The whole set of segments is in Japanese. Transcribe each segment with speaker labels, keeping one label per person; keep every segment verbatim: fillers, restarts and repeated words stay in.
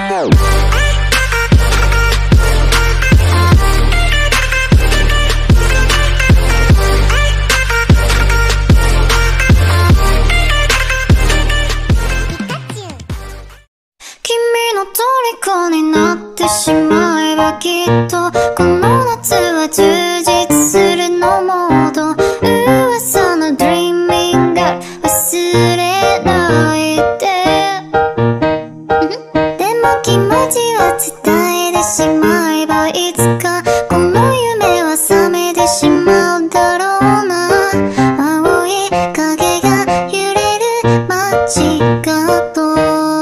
Speaker 1: 虜になってしまえばきっとこの夏は充実するのモード噂の Dreaming Girl 忘れないででも気持ちは伝えてしまえばいつかこの夢は覚めてしまうだろうな青い影が揺れる街角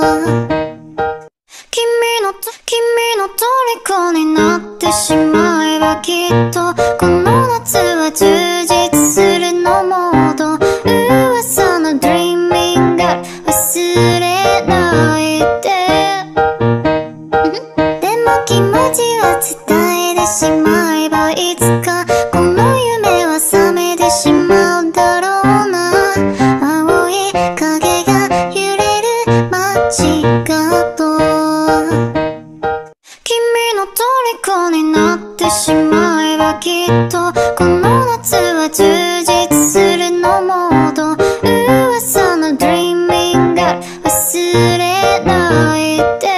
Speaker 1: 君の虜になってしまえばきっとこの夏は充実するのモード噂の Dreaming Girl 忘れないででも気持ちは伝えてしまえばいつかこの夢は覚めてしまうだろうな青い影が揺れる街角虜になってしまえばきっとこの夏は充実するのモード噂の Dreaming Girl 忘れないで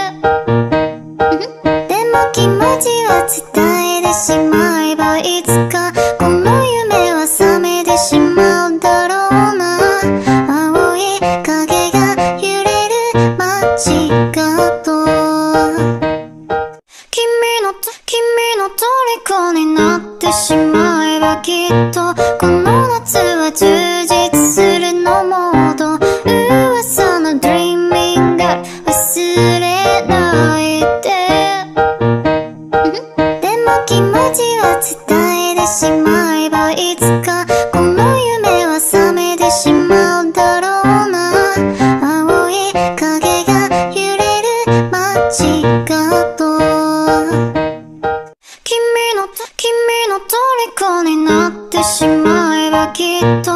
Speaker 1: でも気持ちは伝えてしまえばいつかこの夢は覚めてしまうだろうな青い影が揺れる街角君の虜になってしまえばきっとこの夏は充実するのモード噂の Dreaming Girl 忘れないででも気持ちは伝えてしまえばいつかこの夢は覚めてしまうだろうな青い影が揺れる街角君の虜になってしまえばきっと